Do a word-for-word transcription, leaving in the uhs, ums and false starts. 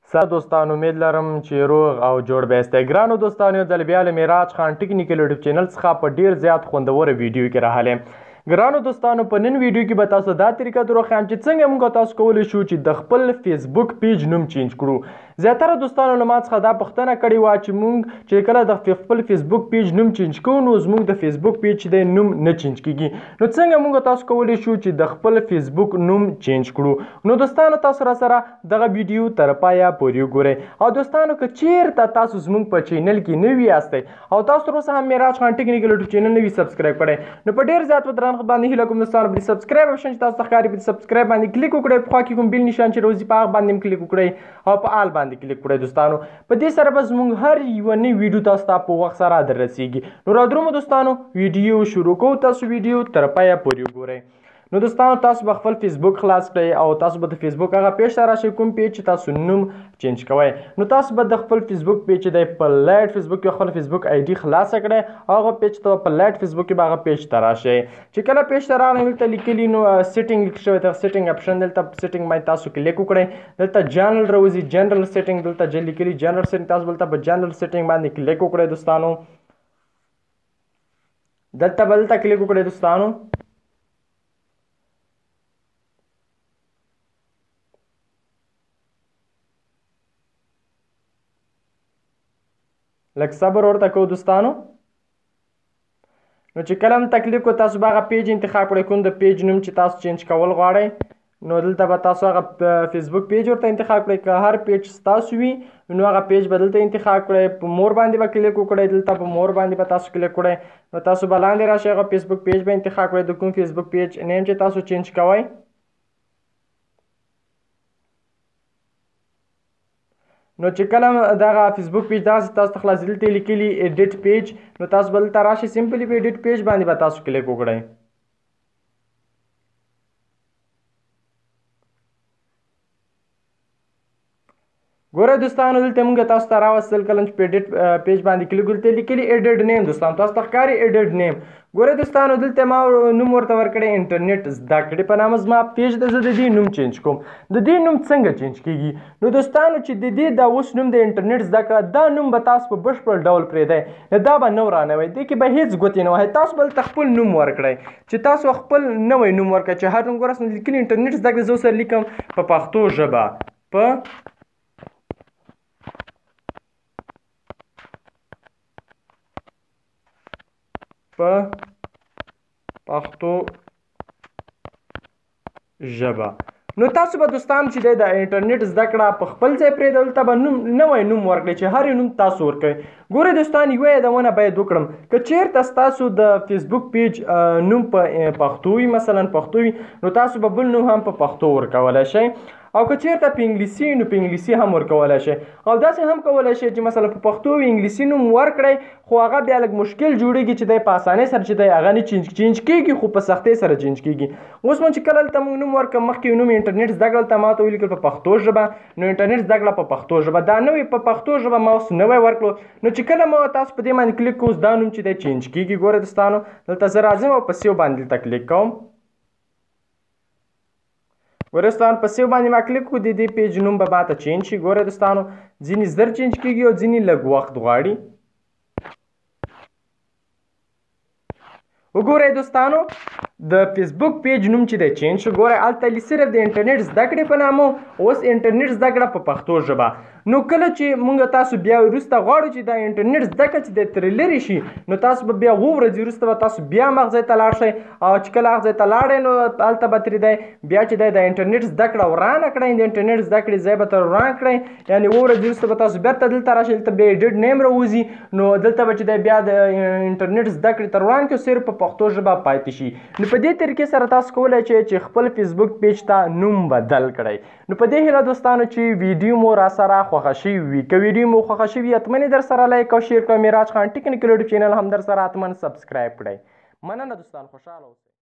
سلام دوستان، امید لرم چې روغ او جوړ به یاستئ. ګرانو دوستانو، یو ځل بیا له معراج خان ټیکنیکل یوټیوب چینل څخه په ډیر زیات خوندوره ویډیو کې راغلی. ګرانو دوستانو، په نن ویډیو کې به تاسو دا طریقه دروښیم چې څنګه موږ تاسو کولی شو چې د خپل فیسبوک پیج نوم چینج کړو. زیاتره دوستانو له ما څخه دا پوښتنه کړې وه چې موږ چې کله د خپل فیسبوک پیج نوم چینج کوو نو زموږ د فیسبوک پیج چې دی نوم نه چینج کیږي. نو څنګه موږ تاسو کولی شو چې د خپل فیسبوک نوم چینج کړو. نو دوستانو، تاسو را سره دغه ویډیو تر پایه پورې وګورئ. او دوستانو، که چیرته تاسو زموږ په چینل کې نوي یاستئ او تاسو تر اوسه هم معراج خان ټیکنیکل یوټیوب چینل نه وي سبسکرایب کړی، نو په ډیر زیات درنښت باندې هیله کوم دوستانو په سبسکرایب اپشن چې تاسو ته ښکاري په سبسکرایب باندې کلیک وکړئ. په خوا کې کوم بیل نشان چې راوځي په هغه باندې هم کلیک وکړئ او په آل باندې کلیک وکړئ. دوستانو، په دې سره به زموږ هر یوه نوې ویډیو تاسو ته په وخت سره در رسیږي. نو راځو دوستانو ویډیو شروع کوو. تاسو ویډیو تر پایه پورې وګورئ. نو دوستانو، تاسو به خپل فیسبوک خلاص کړئ او تاسو به د فیسبوک هغه پیج ته راشئ کوم پیج چې تاسو نوم چینج کوئ. نو تاسو به د خپل فیسبوک پیج چې دی په لایټ فیسبوک کې خپل فیسبوک آی ډي خلاصه کړئ او هغه پیج ته په لایټ فیسبوک کې به هغه پیج ته راشئ. چې کله پیج ته راغلئ دلته لیکلي نو سیټینګ لیکل شوی دی، سیټینګ اپشن دلته سیټینګ باندې تاسو کلیک وکړئ. دلته جنرل راوځي، جنرل سیټینګ دلته چې لیکلي جنرل سیټینګ، تاسو دلته په جنرل سیټینګ باندې کلیک وکړئ. دوستانو، دلته به دلته کلیک وکړئ. دوستانو، لږ صبر ورته کوو. دوستانو، نو چې کله هم تکلیف کو تاسو به هغه پیج انتخاب کړئ کوم د پیج نوم چې تاسو چینج کول غواړئ. نو دلته به تاسو هغه فیسبوک پیج ورته انتخاب کړئ. که هر پیج ستاسو وي نو هغه پیج به دلته انتخاب کړئ. په مور باندې به کلیک وکړئ. دلته په مور باندې به تاسو کلیک کړئ. نو تاسو به لاندې راشئ، هغه فیسبوک پیج به انتخاب کړئ د کوم فیسبوک پیج نیم چې تاسو چینج کوئ. نو چې کله دغه فیسبوک پیج داسې تاسو ته خلاص دلته لیکلي ایډیټ پیج، نو تاسو به دلته راشئ، سمپلي په ایډیټ پیج باندې به تاسو کلیک وکړئ. ګوره دوستانو، دلته موږ تاسو ته راوستل کله چې په ایډیټ پیج باندې کلیک دلته لیکلي ایډیټ نیم. دوستانو، تاسو ته ښکاري ایډیټ نیم. ګوره دوستانو، دلته ما نوم ورته ورکړی انټرنیټ زده کړې په نامه زما پیج ده. زه د دې نوم چینج کوم. د دې نوم څنګه چینج کیږي؟ نو دوستانو، چې د دې دا اوس نوم د انټرنیټ زده کړه، دا نوم به تاسو په بشپړ ډول پرېږدئ، نو دا به نه ورانوئ، دې کې به هېڅ ګوتې نه وهئ. تاسو به دلته خپل نوم ورکړئ چې تاسو خپل نوی نوم ورکړئ چې هر نوم ګوره لیکلي انټرنیټ زده کړه. زه سره لیکم په پښتو ژبه، په په پښتو ژبه. نو تاسو به دوستان چې دی د انټرنیټ زده کړه په خپل ځای پرېږدئ. دلته به نوم نوی نوم ورکړئ چې هر نوم تاسو ورکړئ. ګورئ دوستان، یوه یادونه باید وکړم، که چیرته ستاسو د فیسبوک پیج نوم په پښتو وي، مثلا پښتو وي، نو تاسو به بل نوم هم په پښتو ورکولی شئ. او که چیرته په انګلیسي نو په انګلیسي هم ورکولی شئ. او داسې هم کولی شئ چې مثلا په پښتو وي انګلیسي نوم ورکړئ، خو هغه بیا لږ مشکل جوړېږي چې دی په اسانۍ سره چې دی هغه نه چینج چینج کېږي، خو په سختۍ سره چینج کېږي. اوس مو چې کله دلته موږ نوم ورکړو، مخکې نوم انټرنیټ زده کړه دلته ما ته ولیکل په پښتو ژبه، نو انټرنیټ زده کړه په پښتو ژبه، دا نوی په پښتو ژبه ما اوس نوی ورکړو. نو چې کله ما تاسو په دې باندې کلیک کوو، دا نوم چې دی چینج کېږي. ګوره دوستانو، دلته زه راځم او په سیو باندې دلته کلیک کوم. ګوره دوستانو، په سیو باندې ما کلیک کړو، د دې پیج نوم به ماته چینج شي. ګوره دوستانو، ځینې زر چینج کېږي او ځینې لږ وخت غواړي. وګورئ دوستانو، د فیسبوک پیج نوم چې دی چینج شو. ګورئ هلته صرف د انټرنیټ زده کړې په نامه، اوس انټرنیټ زده کړه په پښتو ژبه. نو کله چې موږ تاسو بیا وروسته غواړو چې دا انټرنیټ زده کړه چې دی ترې لرې شي، نو تاسو به بیا اووه ورځې وروسته به تاسو بیا هغه ځای ته لاړ شئ. او چې کله هغه ځای ته لاړئ نو هلته به ترې دی بیا چې دی د انټرنیټ زده کړه ورانه کړئ، د انټرنیټ زده کړې ځای به تر وران کړئ. یعنې اووه ورځې وروسته به تاسو بېرته دلته راشئ، دلته بیا ایډیټ نیم راوځي. نو دلته به چې دی بیا د انټرنیټ زده کړې تر وران کړو، صرف په پښتو ژبه پاتې شي. نو په دې طریقې سره تاسو کولی شئ چې خپل فیسبوک پیج ته نوم بدل کړئ. نو په دې هیله دوستانو چې ویډیو مو را سره خوښه شوې وي. که ویډیو مو خوښه شوې وي، حتمن یې در سره لایک او شیر کړئ. معراج خان ټیکنیکل یوټیوب چینل هم در سره حتمن سبسکرایب کړئ. مننه دوستان، خوشحاله اوسئ.